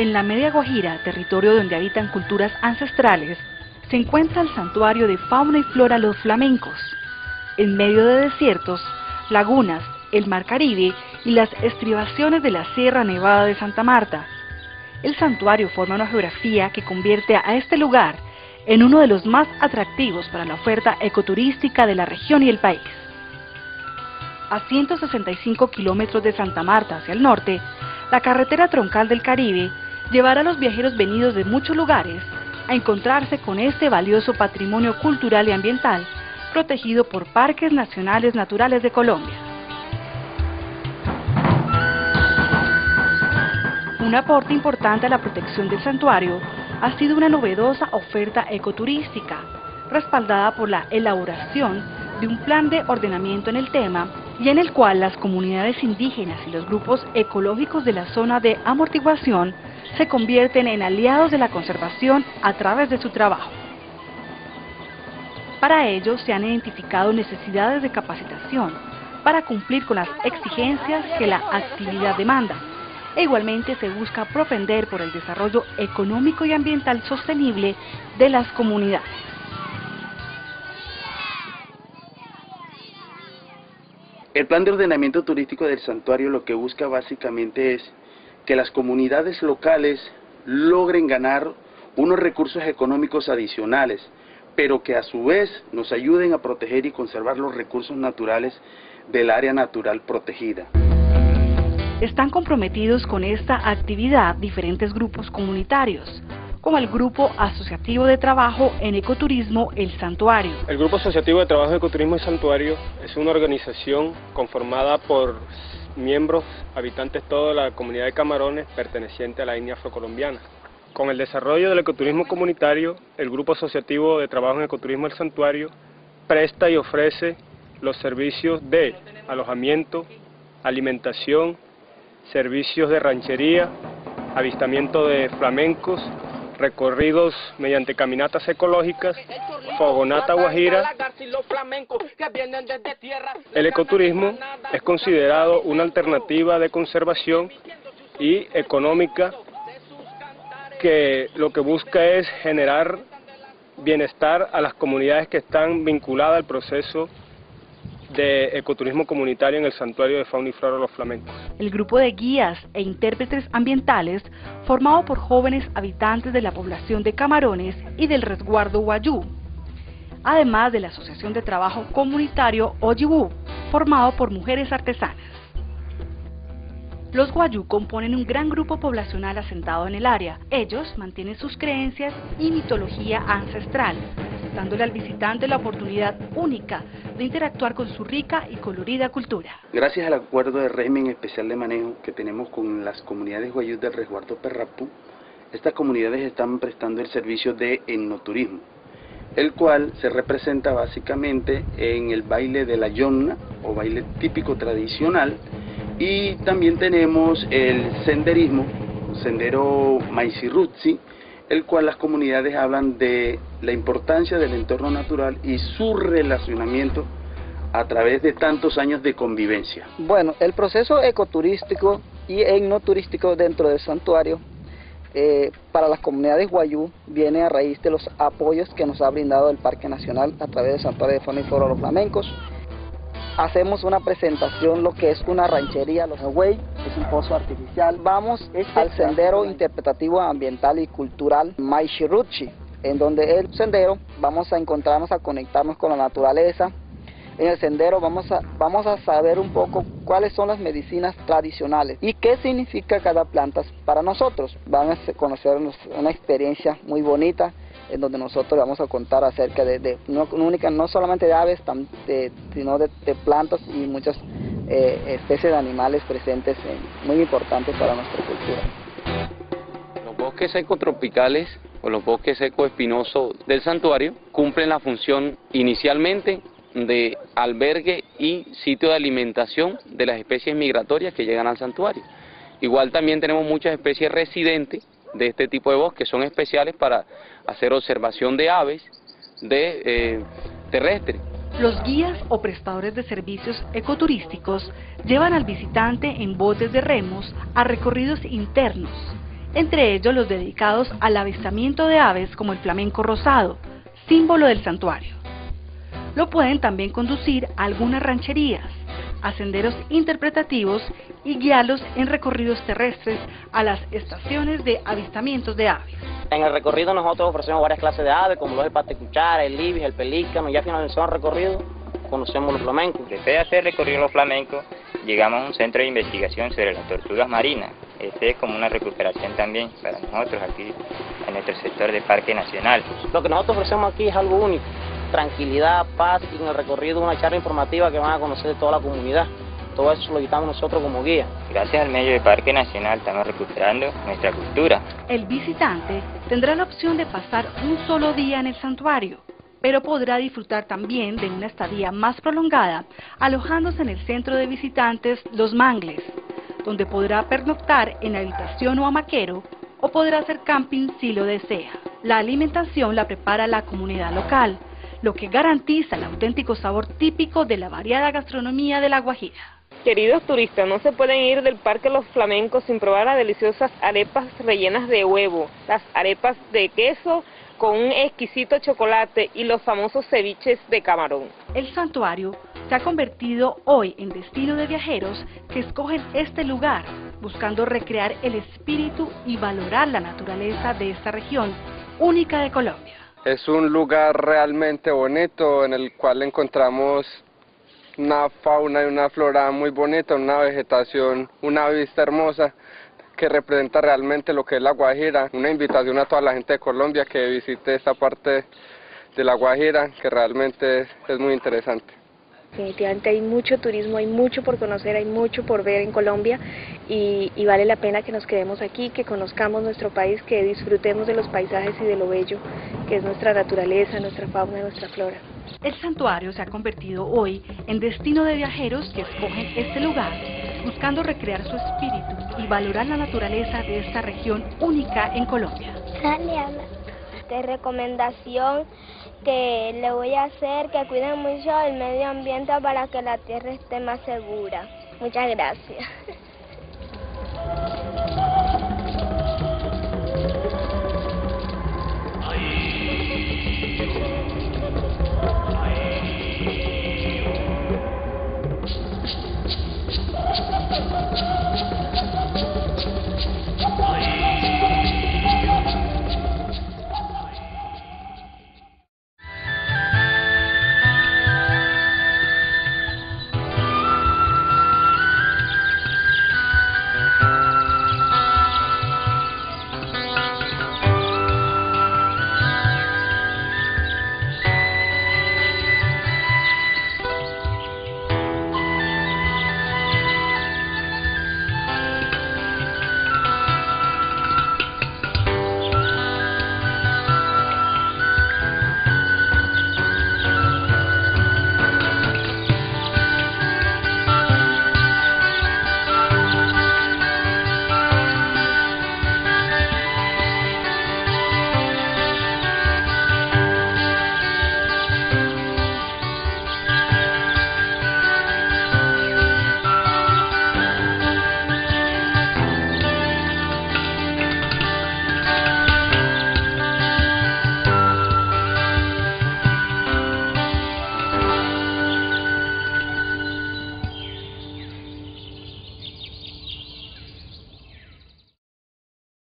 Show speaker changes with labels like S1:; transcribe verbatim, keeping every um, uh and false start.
S1: En la Media Guajira, territorio donde habitan culturas ancestrales, se encuentra el santuario de fauna y flora Los Flamencos. En medio de desiertos, lagunas, el Mar Caribe y las estribaciones de la Sierra Nevada de Santa Marta, el santuario forma una geografía que convierte a este lugar en uno de los más atractivos para la oferta ecoturística de la región y el país. A ciento sesenta y cinco kilómetros de Santa Marta hacia el norte, la carretera troncal del Caribe llevará a los viajeros venidos de muchos lugares a encontrarse con este valioso patrimonio cultural y ambiental protegido por Parques Nacionales Naturales de Colombia. Un aporte importante a la protección del santuario ha sido una novedosa oferta ecoturística, respaldada por la elaboración de un plan de ordenamiento en el tema y en el cual las comunidades indígenas y los grupos ecológicos de la zona de amortiguación se convierten en aliados de la conservación a través de su trabajo. Para ello se han identificado necesidades de capacitación para cumplir con las exigencias que la actividad demanda, e igualmente se busca propender por el desarrollo económico y ambiental sostenible de las comunidades.
S2: El plan de ordenamiento turístico del santuario lo que busca básicamente es que las comunidades locales logren ganar unos recursos económicos adicionales, pero que a su vez nos ayuden a proteger y conservar los recursos naturales del área natural protegida.
S1: Están comprometidos con esta actividad diferentes grupos comunitarios, como el Grupo Asociativo de Trabajo en Ecoturismo El Santuario.
S3: El Grupo Asociativo de Trabajo en Ecoturismo El Santuario es una organización conformada por miembros, habitantes toda la comunidad de Camarones perteneciente a la etnia afrocolombiana. Con el desarrollo del ecoturismo comunitario, el Grupo Asociativo de Trabajo en Ecoturismo El Santuario presta y ofrece los servicios de alojamiento, alimentación, servicios de ranchería, avistamiento de flamencos, recorridos mediante caminatas ecológicas, fogonata guajira. El ecoturismo es considerado una alternativa de conservación y económica que lo que busca es generar bienestar a las comunidades que están vinculadas al proceso de ecoturismo comunitario en el santuario de fauna y flora Los Flamencos.
S1: El grupo de guías e intérpretes ambientales, formado por jóvenes habitantes de la población de Camarones y del resguardo Guayú, además de la Asociación de Trabajo Comunitario Oyibú, formado por mujeres artesanas. Los Guayú componen un gran grupo poblacional asentado en el área. Ellos mantienen sus creencias y mitología ancestral, dándole al visitante la oportunidad única de interactuar con su rica y colorida cultura.
S2: Gracias al acuerdo de régimen especial de manejo que tenemos con las comunidades Guayú del resguardo Perrapú, estas comunidades están prestando el servicio de etnoturismo, el cual se representa básicamente en el baile de la yonna o baile típico tradicional, y también tenemos el senderismo, sendero Maizirrutzi, el cual las comunidades hablan de la importancia del entorno natural y su relacionamiento a través de tantos años de convivencia.
S4: Bueno, el proceso ecoturístico y etnoturístico dentro del santuario eh, para las comunidades Guayú viene a raíz de los apoyos que nos ha brindado el Parque Nacional a través del Santuario de Fauna y Flora Los Flamencos. Hacemos una presentación, lo que es una ranchería, los Güey, es un pozo artificial. Vamos al sendero interpretativo ambiental y cultural Maizirrutzi, en donde el sendero vamos a encontrarnos, a conectarnos con la naturaleza. En el sendero vamos a, vamos a saber un poco cuáles son las medicinas tradicionales y qué significa cada planta para nosotros. Van a conocer una experiencia muy bonita, en donde nosotros vamos a contar acerca de, de no, única, no solamente de aves, tam, de, sino de, de plantas y muchas eh, especies de animales presentes, en, muy importantes para nuestra cultura.
S5: Los bosques ecotropicales o los bosques ecoespinosos del santuario cumplen la función inicialmente de albergue y sitio de alimentación de las especies migratorias que llegan al santuario. Igual también tenemos muchas especies residentes de este tipo de bosques, son especiales para hacer observación de aves de eh, terrestres.
S1: Los guías o prestadores de servicios ecoturísticos llevan al visitante en botes de remos a recorridos internos, entre ellos los dedicados al avistamiento de aves como el flamenco rosado, símbolo del santuario. Lo pueden también conducir a algunas rancherías, a senderos interpretativos y guiarlos en recorridos terrestres a las estaciones de avistamientos de aves.
S6: En el recorrido nosotros ofrecemos varias clases de aves, como los de patecuchara, el ibis, el pelícano. Ya finalizado el recorrido, conocemos los flamencos.
S7: Después de hacer recorrido los flamencos, llegamos a un centro de investigación sobre las tortugas marinas. Este es como una recuperación también para nosotros aquí en nuestro sector de Parque Nacional.
S6: Lo que nosotros ofrecemos aquí es algo único: tranquilidad, paz, y en el recorrido una charla informativa que van a conocer de toda la comunidad. Todo eso lo quitamos nosotros como guía.
S7: Gracias al medio de Parque Nacional estamos recuperando nuestra cultura.
S1: El visitante tendrá la opción de pasar un solo día en el santuario, pero podrá disfrutar también de una estadía más prolongada alojándose en el centro de visitantes Los Mangles, donde podrá pernoctar en habitación o hamaquero o podrá hacer camping si lo desea. La alimentación la prepara la comunidad local, lo que garantiza el auténtico sabor típico de la variada gastronomía de La Guajira.
S8: Queridos turistas, no se pueden ir del Parque Los Flamencos sin probar las deliciosas arepas rellenas de huevo, las arepas de queso con un exquisito chocolate y los famosos ceviches de camarón.
S1: El santuario se ha convertido hoy en destino de viajeros que escogen este lugar, buscando recrear el espíritu y valorar la naturaleza de esta región única de Colombia.
S3: Es un lugar realmente bonito en el cual encontramos una fauna y una flora muy bonita, una vegetación, una vista hermosa que representa realmente lo que es La Guajira. Una invitación a toda la gente de Colombia que visite esta parte de La Guajira, que realmente es, es muy interesante.
S9: Definitivamente hay mucho turismo, hay mucho por conocer, hay mucho por ver en Colombia y, y vale la pena que nos quedemos aquí, que conozcamos nuestro país, que disfrutemos de los paisajes y de lo bello que es nuestra naturaleza, nuestra fauna y nuestra flora.
S1: El santuario se ha convertido hoy en destino de viajeros que escogen este lugar, buscando recrear su espíritu y valorar la naturaleza de esta región única en Colombia.
S10: De recomendación que le voy a hacer, que cuiden mucho el medio ambiente para que la tierra esté más segura. Muchas gracias.